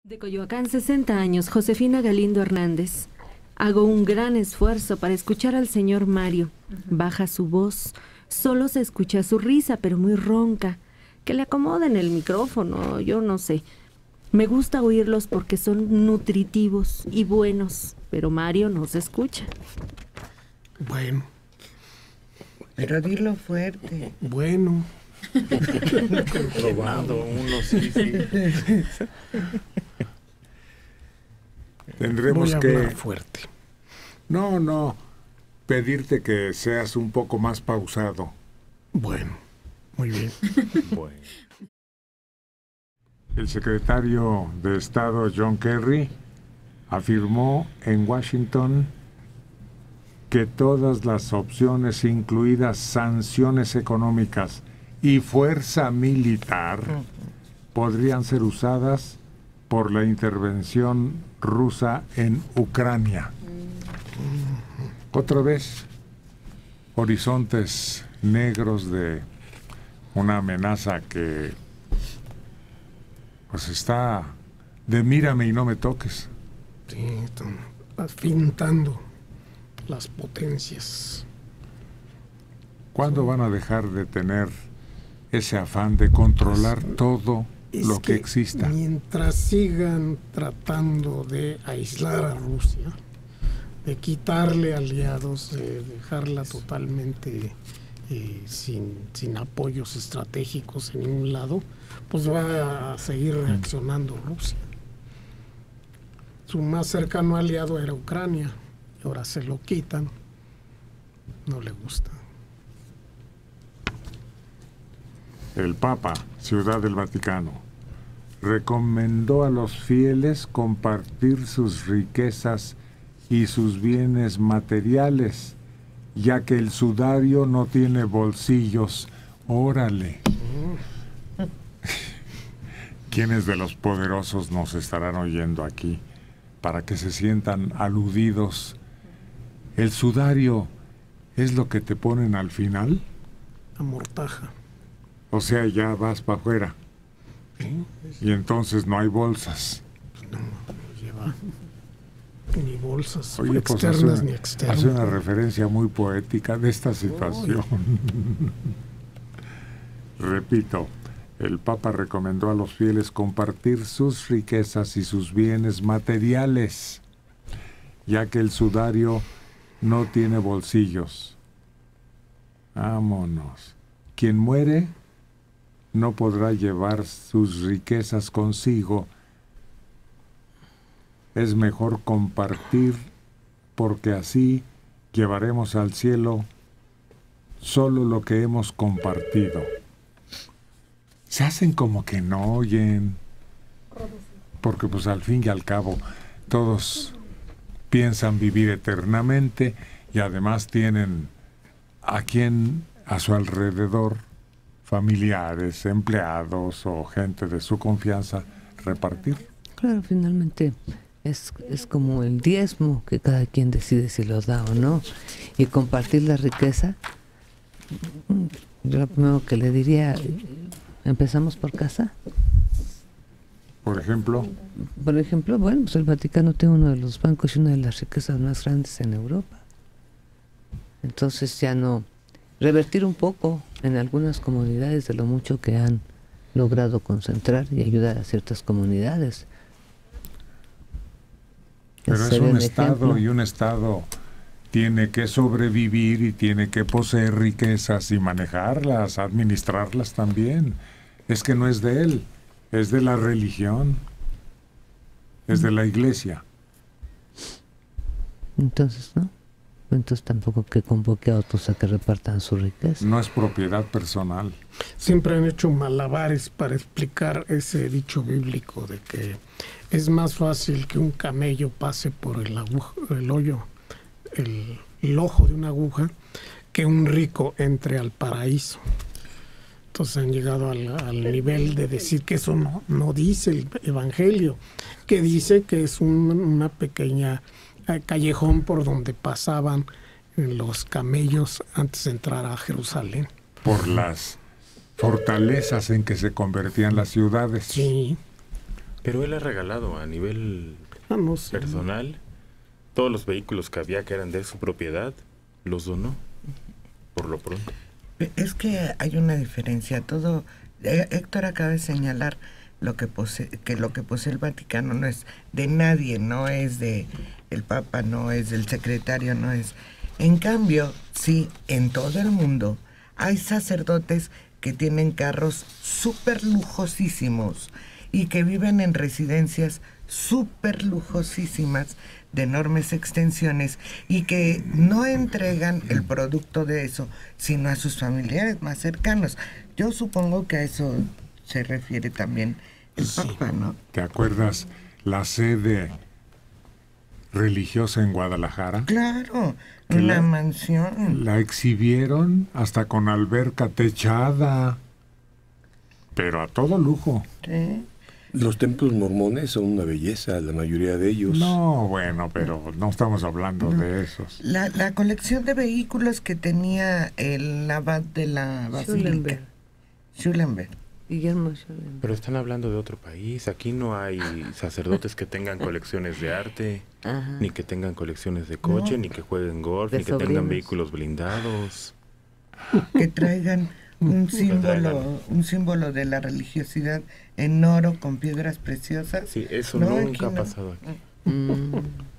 De Coyoacán, 60 años, Josefina Galindo Hernández. Hago un gran esfuerzo para escuchar al señor Mario. Baja su voz. Solo se escucha su risa, pero muy ronca. Que le acomoden el micrófono, yo no sé. Me gusta oírlos porque son nutritivos y buenos, pero Mario no se escucha. Bueno. Pero dilo fuerte. Bueno. Probado uno, sí. Tendremos Voy a que... hablar fuerte. No, pedirte que seas un poco más pausado. Bueno, muy bien. Bueno. El secretario de Estado John Kerry afirmó en Washington que todas las opciones, incluidas sanciones económicas y fuerza militar, podrían ser usadas por la intervención rusa en Ucrania. Otra vez, horizontes negros de una amenaza que pues está de mírame y no me toques. Sí, están afintando las potencias. ¿Cuándo van a dejar de tener ese afán de controlar todo lo que exista? Mientras sigan tratando de aislar a Rusia, de quitarle aliados, de dejarla totalmente sin apoyos estratégicos en ningún lado, pues va a seguir reaccionando Rusia. Su más cercano aliado era Ucrania, y ahora se lo quitan. No le gusta. El Papa, Ciudad del Vaticano, recomendó a los fieles compartir sus riquezas y sus bienes materiales, ya que el sudario no tiene bolsillos. Órale. ¿Quiénes de los poderosos nos estarán oyendo aquí para que se sientan aludidos? ¿El sudario es lo que te ponen al final? Amortaja. O sea, ya vas para afuera. Y entonces no hay bolsas. No lleva ni bolsas. Oye, pues externas ni externas. hace una referencia muy poética de esta situación. Repito, el Papa recomendó a los fieles compartir sus riquezas y sus bienes materiales, ya que el sudario no tiene bolsillos. Vámonos. Quien muere no podrá llevar sus riquezas consigo. Es mejor compartir, porque así llevaremos al cielo solo lo que hemos compartido. Se hacen como que no oyen, porque pues al fin y al cabo todos piensan vivir eternamente y además tienen a su alrededor familiares, empleados o gente de su confianza repartir. Claro, finalmente es como el diezmo que cada quien decide si lo da o no. Y compartir la riqueza, yo lo primero que le diría, ¿empezamos por casa? Por ejemplo, Bueno, pues el Vaticano tiene uno de los bancos y una de las riquezas más grandes en Europa. Entonces ya no... revertir un poco en algunas comunidades de lo mucho que han logrado concentrar y ayudar a ciertas comunidades. pero Ese es un sería el Estado ejemplo. y un Estado tiene que sobrevivir y tiene que poseer riquezas y manejarlas, administrarlas también. Es que no es de él, es de la religión, es de la iglesia. Entonces, ¿no? Entonces tampoco que convoque a otros a que repartan su riqueza. No es propiedad personal. Siempre han hecho malabares para explicar ese dicho bíblico de que es más fácil que un camello pase por el ojo de una aguja que un rico entre al paraíso. Entonces han llegado al nivel de decir que eso no dice el Evangelio, que dice que es una pequeña callejón por donde pasaban los camellos antes de entrar a Jerusalén. Por las fortalezas en que se convertían las ciudades. Sí. Pero él ha regalado a nivel No sé. personal todos los vehículos que había que eran de su propiedad, los donó, por lo pronto. Es que hay una diferencia. Todo Héctor acaba de señalar lo que posee el Vaticano no es de nadie, no es de el Papa, no es del secretario, no es. En cambio, sí, en todo el mundo hay sacerdotes que tienen carros súper lujosísimos y que viven en residencias súper lujosísimas de enormes extensiones y que no entregan el producto de eso, sino a sus familiares más cercanos. Yo supongo que a eso se refiere también el Papa, ¿no? ¿Te acuerdas la sede religiosa en Guadalajara? Claro, Que una la- mansión. La exhibieron hasta con alberca techada, pero a todo lujo. ¿Sí? Los templos mormones son una belleza, la mayoría de ellos. No, bueno, pero no estamos hablando de esos. La colección de vehículos que tenía el abad de la basílica. Schulenberg. Guillermo Schulenberg. Pero están hablando de otro país. Aquí no hay sacerdotes que tengan colecciones de arte, Ajá. ni que tengan colecciones de coche, No. ni que jueguen golf, De ni que tengan sobrinos. vehículos blindados. Que traigan un símbolo de la religiosidad en oro con piedras preciosas. Sí, eso No, nunca aquí ha no. pasado aquí. Mm.